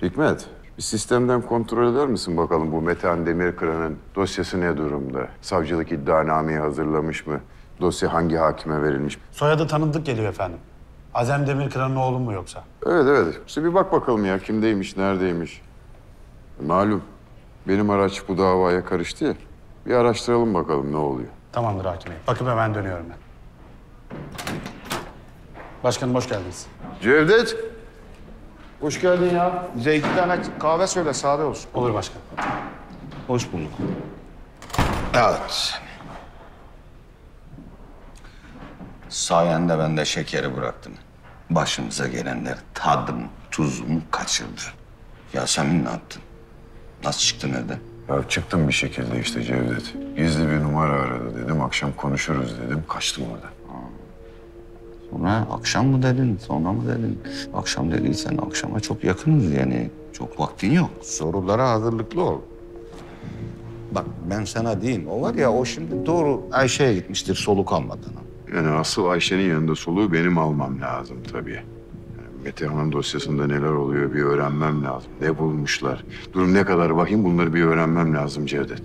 Hikmet, bir sistemden kontrol eder misin bakalım bu Metehan Demirkıran'ın dosyası ne durumda? Savcılık iddianameyi hazırlamış mı? Dosya hangi hakime verilmiş? Soyadı tanıdık geliyor efendim. Azem Demirkıran'ın oğlu mu yoksa? Evet, evet. İşte bir bak bakalım ya kimdeymiş, neredeymiş. Malum benim araç bu davaya karıştı ya. Bir araştıralım bakalım ne oluyor. Tamamdır hakim bey. Bakıp hemen dönüyorum ben. Başkanım hoş geldiniz. Cevdet. Hoş geldin ya. Bize 2 tane kahve söyle, sade olsun. Olur başkanım. Hoş bulduk. Evet. Sayende ben de şekeri bıraktım. Başımıza gelenler tadım, tuzumu kaçırdı. Yasemin ne yaptın? Nasıl çıktın evden? Ya çıktım bir şekilde işte Cevdet. Gizli bir numara aradı dedim. Akşam konuşuruz dedim. Kaçtım oradan. Sonra akşam mı dedin, sonra mı dedin? Akşam dediysen akşama çok yakınız yani. Çok vaktin yok. Sorulara hazırlıklı ol. Bak ben sana diyeyim, o var ya o şimdi doğru Ayşe'ye gitmiştir soluk almadığını. Yani asıl Ayşe'nin yanında soluğu benim almam lazım tabii. Yani Metehan'ın dosyasında neler oluyor bir öğrenmem lazım. Ne bulmuşlar? Durum ne kadar bakayım bunları bir öğrenmem lazım Cevdet.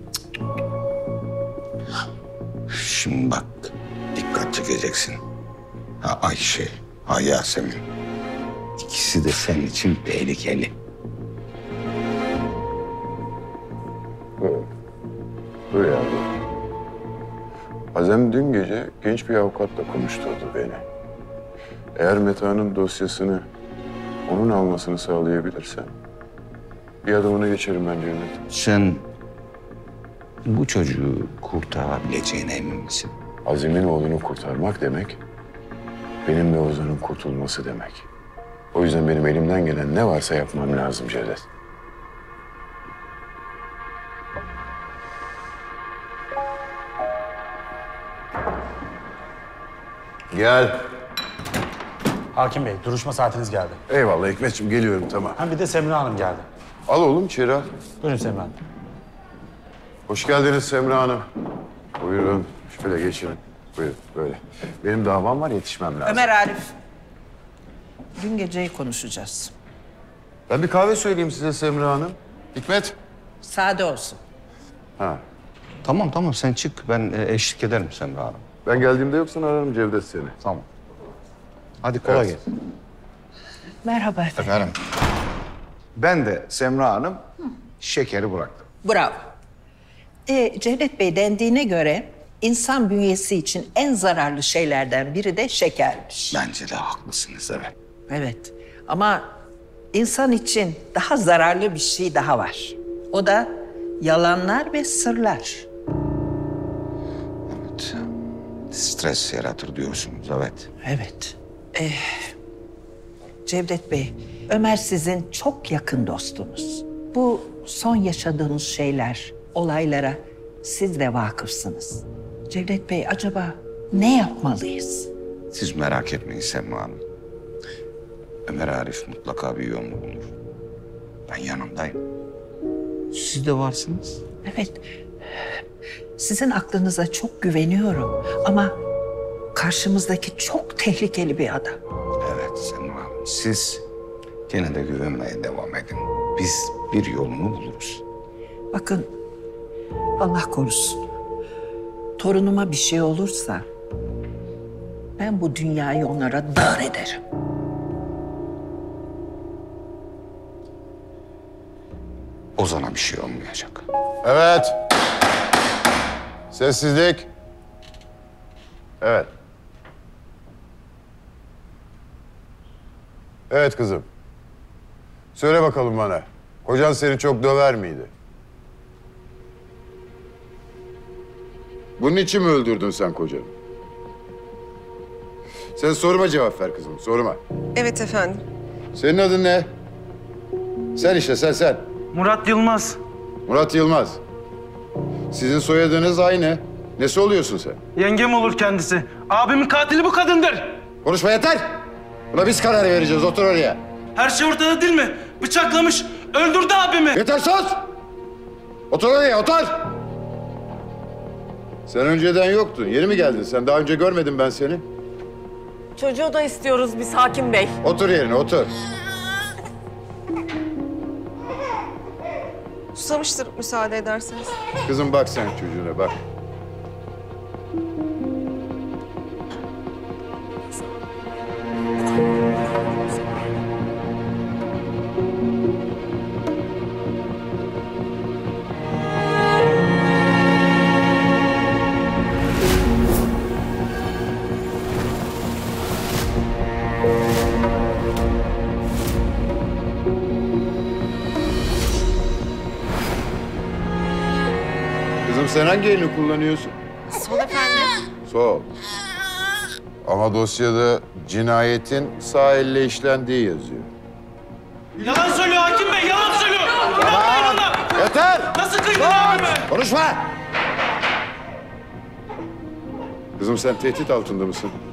Şimdi bak, dikkat çekeceksin. Ha Ayşe, ha Yasemin. İkisi de senin için tehlikeli. Böyle yani. Azem dün gece genç bir avukatla konuşturdu beni. Eğer Metehan'ın dosyasını onun almasını sağlayabilirsem bir adımına geçerim ben Cevdet. Sen bu çocuğu kurtarabileceğine emin misin? Azim'in oğlunu kurtarmak demek, benimle Ozan'ın kurtulması demek. O yüzden benim elimden gelen ne varsa yapmam lazım Cevdet. Gel. Hakim bey, duruşma saatiniz geldi. Eyvallah Hikmetciğim geliyorum tamam. Ha bir de Semra Hanım geldi. Al oğlum içeri al. Buyurun Semra Hanım. Hoş geldiniz Semra Hanım. Buyurun şöyle geçirin. Buyurun böyle. Benim davam var yetişmem lazım. Ömer Arif. Dün geceyi konuşacağız. Ben bir kahve söyleyeyim size Semra Hanım. Hikmet. Sade olsun. Ha. Tamam sen çık. Ben eşlik ederim Semra Hanım. Ben geldiğimde yoksan ararım Cevdet seni. Tamam. Hadi kolay Evet. gelsin. Merhaba efendim. Efendim. Ben de Semra Hanım şekeri bıraktım. Bravo. Cevdet Bey dendiğine göre insan bünyesi için en zararlı şeylerden biri de şekermiş. Bence de haklısınız evet. Evet ama insan için daha zararlı bir şey daha var. O da yalanlar ve sırlar. Evet. Stres yaratır diyorsunuz evet. Evet. Cevdet Bey, Ömer sizin çok yakın dostunuz. Bu son yaşadığınız şeyler, olaylara siz de vakıfsınız. Cevdet Bey, acaba ne yapmalıyız? Siz merak etmeyin Semra Hanım. Ömer Arif mutlaka bir yolunu bulur. Ben yanındayım. Siz de varsınız. Evet, sizin aklınıza çok güveniyorum ama karşımızdaki çok tehlikeli bir adam. Evet Semra Hanım. Siz gene de güvenmeye devam edin. Biz bir yolunu buluruz. Bakın, Allah korusun. Torunuma bir şey olursa ben bu dünyayı onlara dar ederim. Ozan'a bir şey olmayacak. Evet. Sessizlik. Evet. Evet kızım. Söyle bakalım bana. Kocan seni çok döver miydi? Bunun için mi öldürdün sen kocanı? Sen soruma cevap ver kızım, soruma. Evet efendim. Senin adın ne? Sen işte, sen. Murat Yılmaz. Murat Yılmaz. Sizin soyadınız aynı. Nesi oluyorsun sen? Yengem olur kendisi. Abimin katili bu kadındır. Konuşma yeter. Buna biz karar vereceğiz, otur oraya. Her şey ortada değil mi? Bıçaklamış, öldürdü abimi. Yeter sus! Otur oraya, otur! Sen önceden yoktun, yeni mi geldin sen? Daha önce görmedim ben seni. Çocuğu da istiyoruz biz hakim bey. Otur yerine, otur. Susamıştır müsaade ederseniz. Kızım bak sen çocuğuna bak. Kızım sen hangi elini kullanıyorsun? Sol efendim. Sol. Ama dosyada cinayetin sağ elle işlendiği yazıyor. Yalan söylüyor hakim bey, yalan söylüyor. Yapmayın ona. Yeter! Nasıl kıydın abime? Konuşma! Kızım sen tehdit altında mısın?